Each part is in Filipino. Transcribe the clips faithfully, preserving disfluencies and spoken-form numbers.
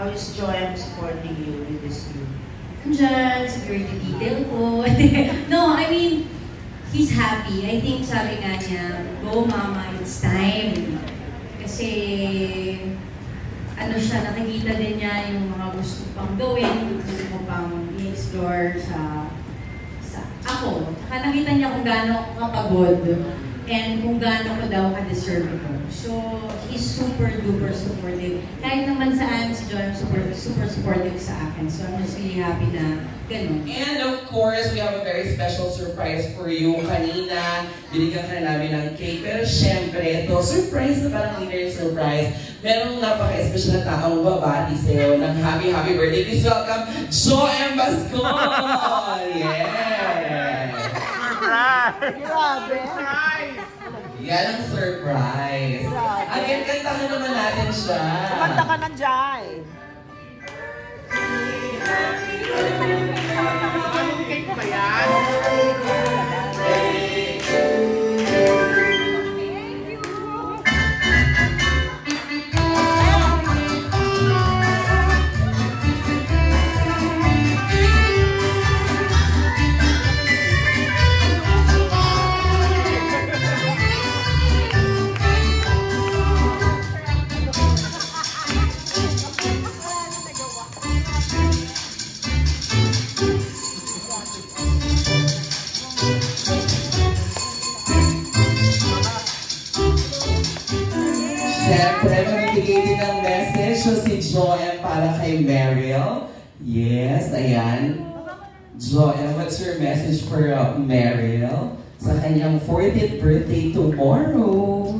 how is Joem supporting you with this new? Andyan, security detail ko. No, I mean, he's happy. I think sabi nga niya, go mama, it's time. Kasi, ano siya, nakikita din niya yung mga gusto pang gawin, gusto ko pang i-explore sa, sa ako. Saka nakita niya kung gaano ako kapagod and kung gaano ko daw ka-deserve ito. So, he's super duper supportive. Kahit naman saan si Joem super, super supportive sa akin. So, I'm just really happy na ganun. And of course, we have a very special surprise for you. Kanina, binigyan ka na namin ng cake. Pero syempre, ito, surprise na parang hindi rin surprise. Merong napaka-special na taong babati sa'yo ng happy, happy birthday. Please welcome, Joem Bascon! Yes! Surprise! Grabe! Yan ang surprise. Again, kantahan naman natin siya. Kumanta ka ng Jai. Anong cake ba yan? Siyempre, magbigay din ng message so si Joem para kay Meryll. Yes, ayan. Joem, what's your message for uh, Meryll sa kanyang fortieth birthday tomorrow?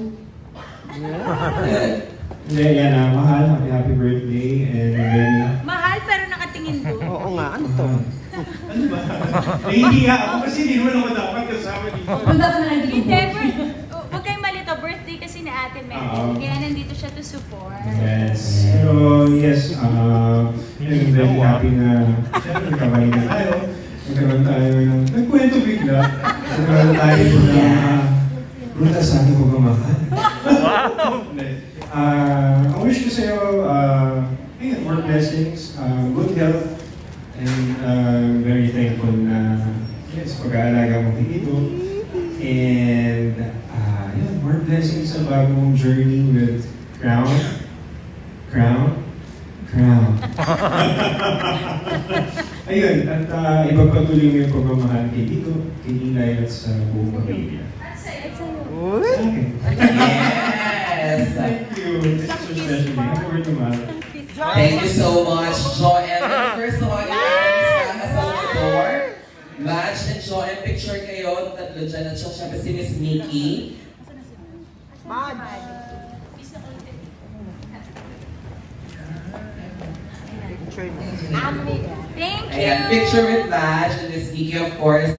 Yeah. Hindi, yan na. Mahal, happy, happy birthday. And very... Mahal pero nakatingin doon. Oo nga, ano to? Ano ba? Nahihiya ako kasi hindi naman ako dapat kasama dito. Punta ka na lang dito. Hindi, huwag kayong malito. Birthday kasi ni Ate Meryll. Kaya nandito siya to support. Yes. Pero yes, uh, yun, very happy na siyempre nagkabay na tayo. Nagkaroon tayo ng nagkwento bigla. Nagkaroon tayo na punta sa ating pagmamahal. Wow! Uh, I wish ko sa'yo, uh, yeah, more blessings, uh, good health, and uh, very thankful na yes, pag-aalaga mo kay Ito. And uh, yeah, more blessings sa bagong journey with Crown. Crown? Crown. Ayun, at uh, ipagpatuloy mo yung pagmamahal kay Ito, kay Nilay at sa buong pamilya. That's it. Okay. Yes! Thank you. Thank you so special. Happy birthday, Mahal. Thank you so much, Joem. And first of all, yes! Salvador, Match and Joem, picture kayo, tatlo dyan. At siyempre si Miss Nikki. Mad. Thank you. Ayan, picture with Match and Miss Nikki, of course.